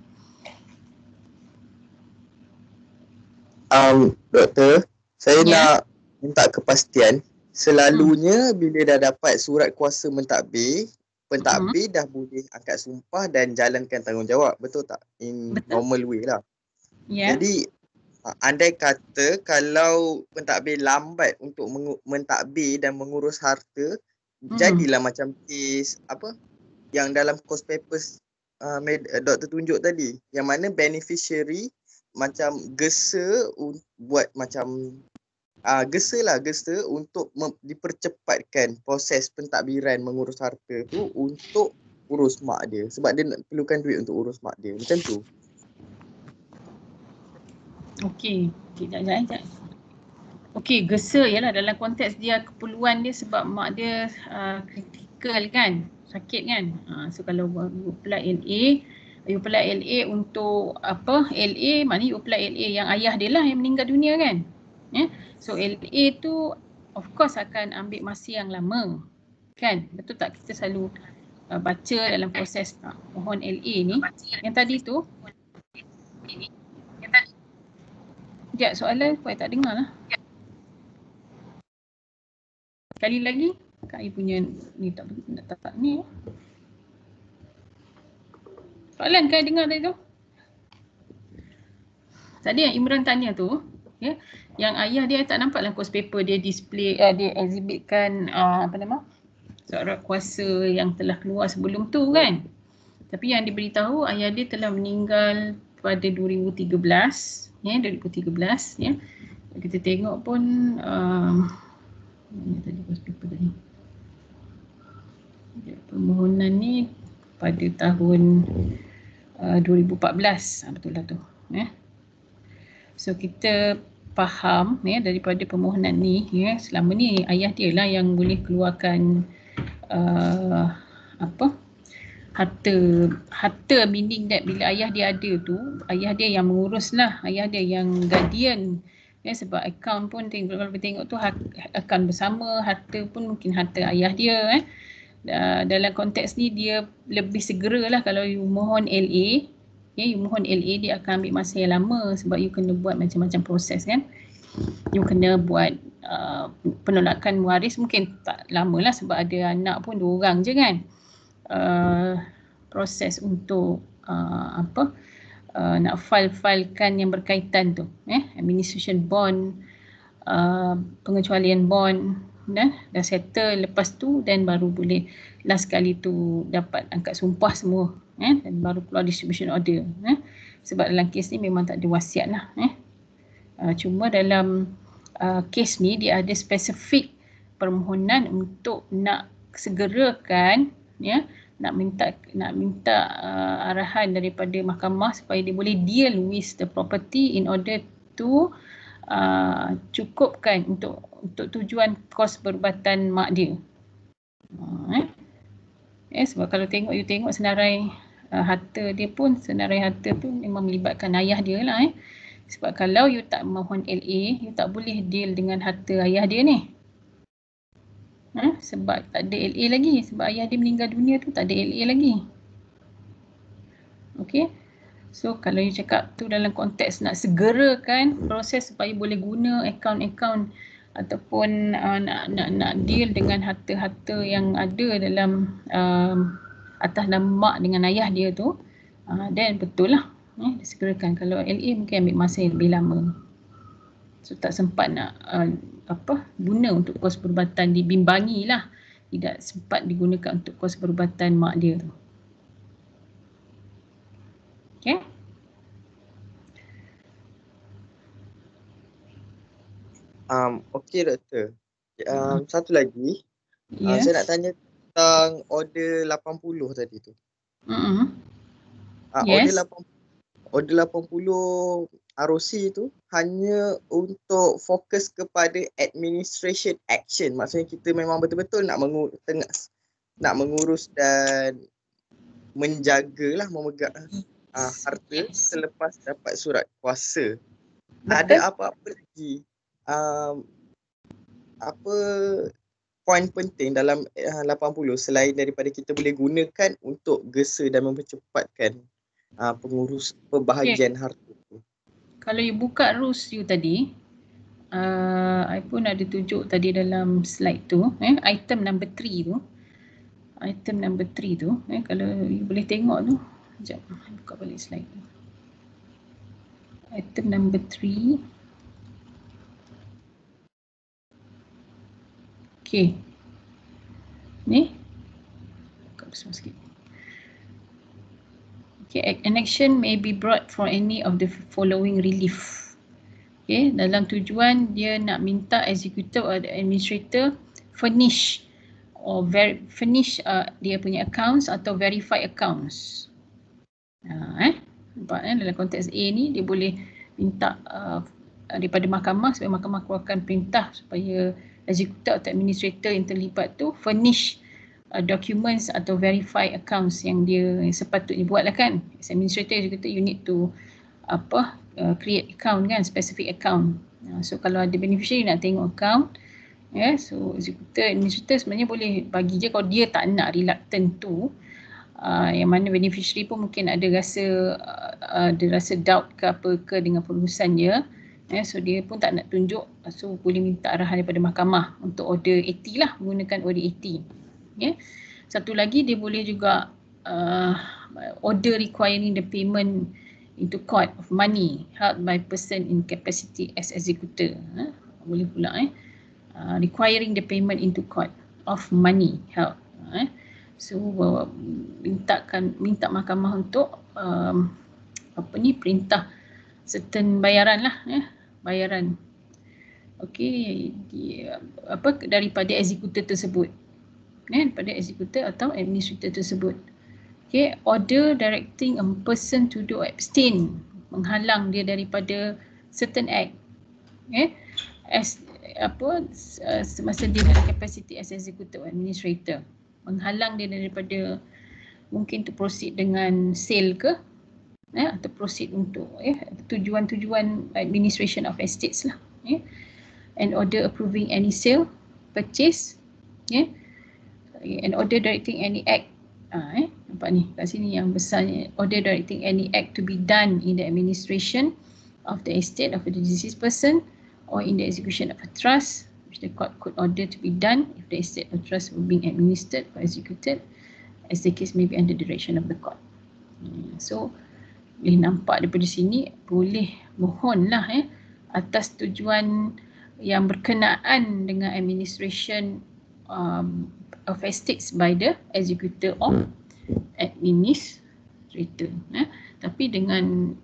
Doktor, saya nak minta kepastian. Selalunya bila dah dapat surat kuasa mentadbir, pentadbir dah boleh angkat sumpah dan jalankan tanggungjawab, betul tak? In normal way lah. Jadi andai kata kalau pentadbir lambat untuk mentadbir dan mengurus harta, jadilah macam kes yang dalam cost papers doktor tunjuk tadi, yang mana beneficiary macam gesa buat macam gesa untuk dipercepatkan proses pentadbiran mengurus harta tu untuk urus mak dia, sebab dia nak perlukan duit untuk urus mak dia, macam tu. Okey, sekejap. Okey, gesa ialah dalam konteks dia keperluan dia sebab mak dia kritikal kan, sakit kan. So kalau you apply LA untuk LA maknanya you apply LA yang ayah dia lah yang meninggal dunia kan. So LA tu of course akan ambil masa yang lama. Kan? Betul tak? Kita selalu baca dalam proses mohon LA ni. Yang tadi tu sekejap, soalan saya tak dengar lah. Sekali lagi, Kak I punya ni tak ni. Soalan Kak I dengar tadi tu. Tadi yang Imran tanya tu, yang ayah dia tak nampak dalam course paper dia display, dia exhibitkan surat kuasa yang telah keluar sebelum tu kan. Tapi yang diberitahu ayah dia telah meninggal pada 2013, 2013 ya. Kita tengok pun tadi course paper tadi. Permohonan ni pada tahun 2014, betul lah tu. So kita faham daripada permohonan ni, selama ni ayah dia lah yang boleh keluarkan harta, meaning that bila ayah dia ada tu, ayah dia yang mengurus lah, ayah dia yang guardian. Sebab akaun pun kalau tengok tu akaun bersama, harta pun mungkin harta ayah dia. Dalam konteks ni dia lebih segera lah kalau you mohon LA. You mohon LA dia akan ambil masa yang lama sebab you kena buat macam-macam proses kan. You kena buat penolakan waris mungkin tak lama lah sebab ada anak pun 2 orang je kan. Proses untuk nak file-filekan yang berkaitan tu, administration bond, pengecualian bond, dah settle lepas tu dan baru boleh last kali tu dapat angkat sumpah semua, dan baru keluar distribution order. Sebab dalam kes ni memang tak ada wasiat lah. Cuma dalam kes ni dia ada spesifik permohonan untuk nak segerakan, nak minta arahan daripada mahkamah supaya dia boleh deal with the property in order to cukupkan untuk tujuan kos perubatan mak dia. Sebab kalau you tengok senarai harta dia pun, senarai harta tu memang melibatkan ayah dia lah. Sebab kalau you tak mohon LA, you tak boleh deal dengan harta ayah dia ni. Sebab tak ada LA lagi. Sebab ayah dia meninggal dunia tu tak ada LA lagi. Okay. So kalau you cakap tu dalam konteks nak segerakan proses supaya boleh guna akaun-akaun ataupun nak deal dengan harta-harta yang ada dalam atas nama mak dengan ayah dia tu, then betul lah, disegerakan. Kalau LA mungkin ambil masa yang lebih lama. So tak sempat nak guna untuk kos perubatan, dibimbangi lah, tidak sempat digunakan untuk kos perubatan mak dia tu. Okay. Okey doktor. Satu lagi, saya nak tanya tentang order 80 tadi tu. Yes. Order 80 ROC tu hanya untuk fokus kepada administration action. Maksudnya kita memang betul-betul nak mengurus dan menjagalah, memegang harta selepas dapat surat kuasa. Ada apa-apa lagi apa poin penting dalam 80 selain daripada kita boleh gunakan untuk gesa dan mempercepatkan pembahagian harta tu? Kalau you buka rules you tadi, I pun ada tunjuk tadi dalam slide tu, item number 3 tu. Item number 3 tu, kalau you boleh tengok tu. Sekejap, buka balik slide tu. Item number 3. Okay. Ni. Buka besar sikit. Okay, an action may be brought for any of the following relief. Okay, dalam tujuan dia nak minta executor or the administrator furnish dia punya accounts atau verify accounts. Nampak dalam konteks A ni dia boleh minta daripada mahkamah supaya mahkamah keluarkan perintah supaya executor atau administrator yang terlibat tu furnish documents atau verify accounts yang dia sepatutnya buat lah kan. As administrator, executor, you need to create account kan, specific account. So kalau ada beneficiary nak tengok account, so executor, administrator sebenarnya boleh bagi je kalau dia tak nak reluctant tu. Yang mana beneficiary pun mungkin ada rasa doubt ke apa ke dengan perurusan dia. So dia pun tak nak tunjuk, so boleh minta arahan daripada mahkamah untuk order 80 lah, menggunakan order 80. Satu lagi dia boleh juga order requiring the payment into court of money held by person in capacity as executor. Boleh pula requiring the payment into court of money held. So minta mahkamah untuk perintah certain bayaran lah, bayaran. Okey, daripada executor tersebut. Daripada executor atau administrator tersebut. Okay, order directing a person to do abstain, menghalang dia daripada certain act. Semasa dia dalam capacity as executor or administrator, menghalang dia daripada mungkin to proceed dengan sale ke, atau proceed untuk tujuan-tujuan administration of estates lah. And order approving any sale, purchase, and order directing any act. Nampak ni kat sini yang besarnya, order directing any act to be done in the administration of the estate of the deceased person or in the execution of a trust which the court could order to be done if the estate or trust were being administered or executed as the case may be under the direction of the court. So boleh nampak daripada sini, boleh mohonlah atas tujuan yang berkenaan dengan administration of estates by the executor or administrator. Tapi dengan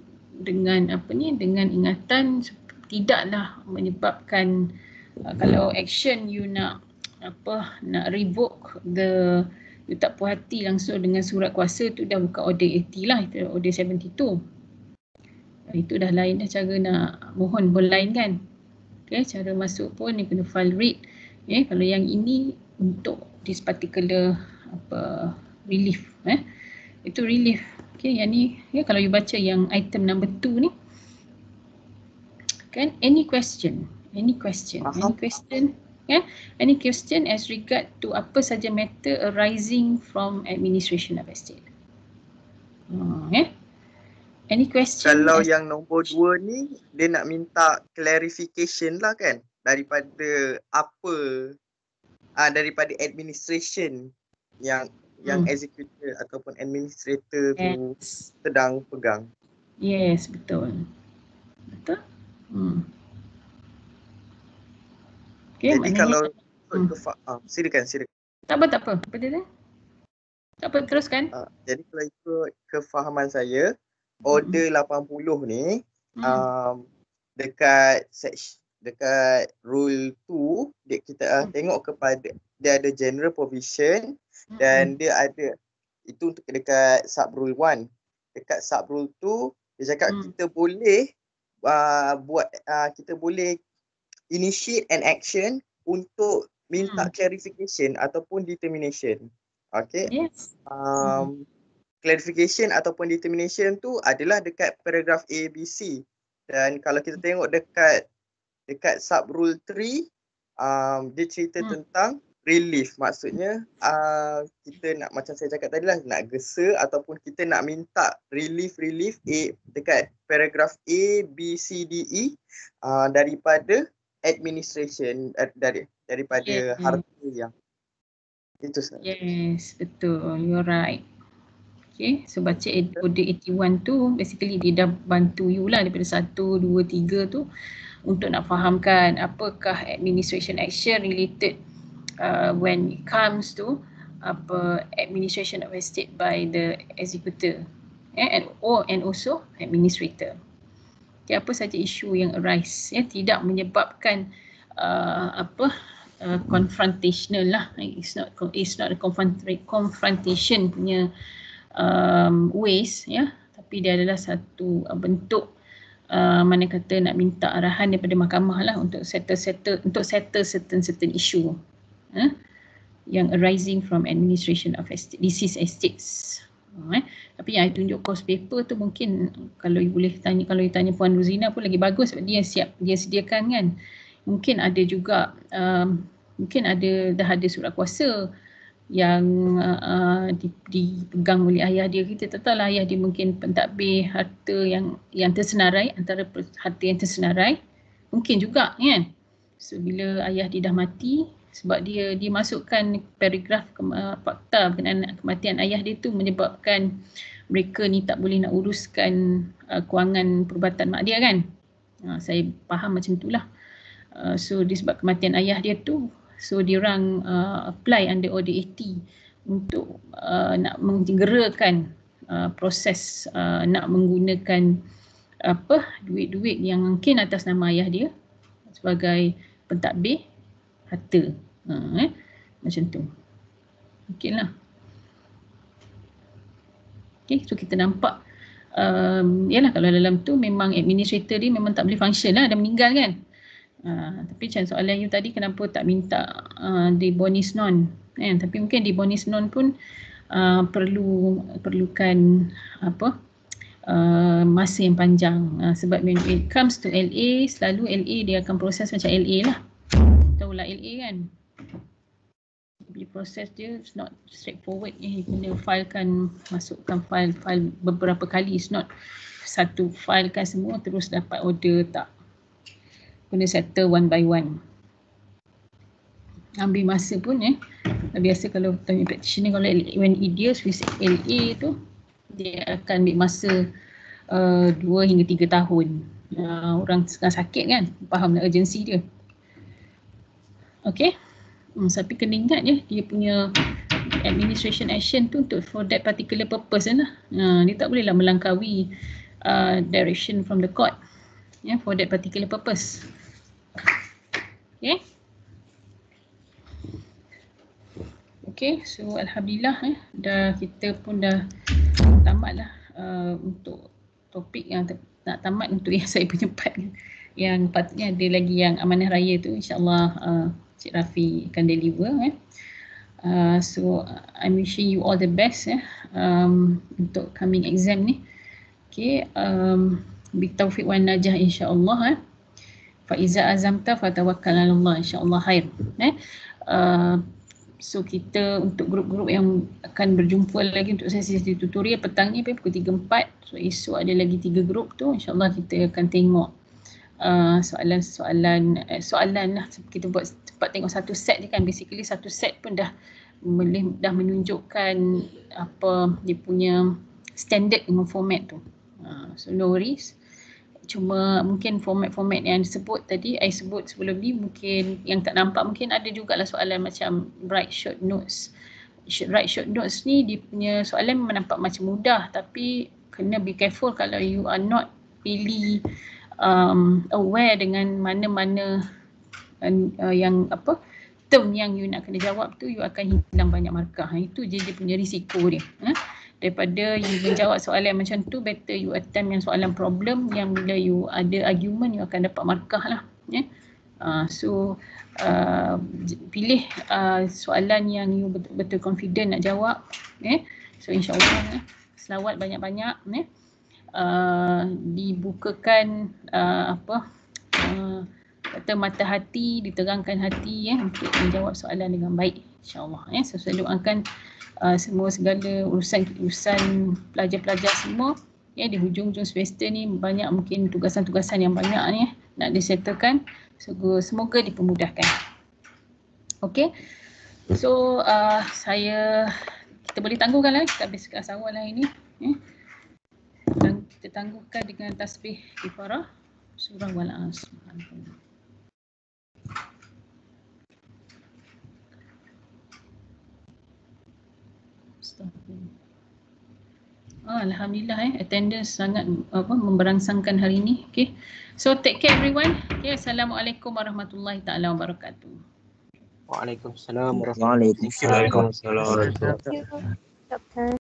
ingatan tidaklah menyebabkan kalau action you nak revoke you tak puas hati langsung dengan surat kuasa tu, dah buka order 80 lah, itu order 72. Itu dah lain dah cara nak mohon pun lain kan. Okay, cara masuk pun ni kena file read. Kalau yang ini untuk this particular relief, itu relief. Okay, yang ni kalau you baca yang item number 2 ni kan, any question as regard to apa saja matter arising from administration of estate. Any question? Kalau yang nombor 2 ni dia nak minta clarification lah kan, daripada apa daripada administration yang executor ataupun administrator tu sedang pegang. Yes, betul. Betul? Okay, jadi maknanya, kalau silakan. Tak apa. Apa dia? Tak apa, teruskan. Jadi kalau ikut kefahaman saya, order 80 ni dekat rule 2 kita tengok kepada dia ada general provision dan dia ada itu untuk dekat sub rule 1. Dekat sub rule 2 dia cakap kita boleh kita boleh initiate an action untuk minta clarification ataupun determination. Okay. Yes. Clarification ataupun determination tu adalah dekat paragraf A, B, C. Dan kalau kita tengok dekat sub rule 3, dia cerita tentang relief. Maksudnya kita nak, macam saya cakap tadi lah, nak gesa ataupun kita nak minta relief A dekat paragraf A, B, C, D, E daripada administration, daripada harta yang itu sahaja. Yes, betul. You're right. Okay, so baca order 81 tu basically dia dah bantu you lah daripada 1, 2, 3 tu untuk nak fahamkan apakah administration action related when it comes to administration of estate by the executor and also administrator. Okay, apa saja isu yang arise tidak menyebabkan confrontational lah. It's not a confrontation punya ways tapi dia adalah satu bentuk mana kata nak minta arahan daripada mahkamah lah untuk settle certain issue yang arising from administration of deceased estates. Tapi yang I tunjuk course paper tu mungkin kalau you boleh tanya, kalau you tanya Puan Ruzina pun lagi bagus sebab dia sediakan kan. Mungkin ada juga dah ada surat kuasa yang dipegang oleh ayah dia. Kita tak tahu lah, ayah dia mungkin pentadbir harta yang tersenarai, antara harta yang tersenarai mungkin juga kan. So bila ayah dia dah mati, sebab dia masukkan paragraf fakta berkenaan kematian ayah dia tu menyebabkan mereka ni tak boleh nak uruskan kewangan perubatan mak dia kan. Saya faham macam itulah. So disebab kematian ayah dia tu, so diorang apply under order 80 untuk nak menggerakan proses nak menggunakan duit-duit yang mungkin atas nama ayah dia sebagai pentadbir harta. Macam tu. Mungkin lah. Okay, so kita nampak yalah kalau dalam tu memang administrator dia memang tak boleh function lah, dah meninggal kan. Tapi macam soalan you tadi, kenapa tak minta di bonis non kan? Tapi mungkin di bonis non pun perlukan masa yang panjang, sebab when it comes to LA, selalu LA dia akan proses macam LA lah. Tahulah LA kan, dia proses dia it's not straightforward. You kena masukkan file beberapa kali. It's not satu file kan semua terus dapat order, tak. Kena settle one by one. Ambil masa pun biasa kalau tanya practitioner, kalau when it deals with LA tu, dia akan ambil masa 2 hingga 3 tahun. Orang sedang sakit kan, faham lah urgency dia. Okay. Tapi kena ingat dia punya administration action tu untuk for that particular purpose lah. Dia tak boleh lah melangkaui direction from the court for that particular purpose. Okay, so alhamdulillah kita pun dah tamat lah untuk topik yang nak tamat untuk yang saya punya part. Yang patutnya ada lagi yang amanah raya tu, insyaAllah Cik Rafi akan deliver. So I'm wishing you all the best untuk coming exam ni. Okay, bitaufiq wan najah insyaAllah. Fa iza azamta fatawakkal 'ala Allah, insyaAllah khair. So kita untuk grup-grup yang akan berjumpa lagi untuk sesi tutorial petang ni pukul 3-4. So esok ada lagi 3 grup tu, insyaAllah kita akan tengok soalan lah, kita buat cepat tengok satu set je kan, basically satu set pun dah menunjukkan apa dia punya standard dengan format tu. So no worries. Cuma mungkin format-format yang disebut tadi, I sebut sebelum ni, mungkin yang tak nampak, mungkin ada jugalah soalan macam write short notes. Write short notes ni dia punya soalan memang nampak macam mudah, tapi kena be careful kalau you are not really aware dengan mana-mana yang apa term yang you nak kena jawab tu, you akan hilang banyak markah. Itu je dia punya risiko dia. Daripada you menjawab soalan macam tu, better you attempt yang soalan problem yang bila you ada argument, you akan dapat markah lah. So pilih soalan yang you betul-betul confident nak jawab. So insyaAllah selawat banyak-banyak. Dibukakan kata mata hati, diterangkan hati untuk menjawab soalan dengan baik, insyaAllah. So saya doakan semua segala urusan pelajar-pelajar semua di hujung-hujung semester ni banyak mungkin tugasan-tugasan yang banyak ni nak disettlekan. Semoga dipermudahkan. Okay, so kita boleh tangguhkan lah, kita habis kelas awal lah ini. Dan kita tangguhkan dengan tasbih kifarah surah Wal-Asr. Alhamdulillah attendance sangat memberangsangkan hari ini. Okay, so take care everyone. Okay, Assalamualaikum warahmatullahi taala wabarakatuh. Waalaikumsalam warahmatullahi wabarakatuh. Waalaikumsalam. Thank you, Doktor.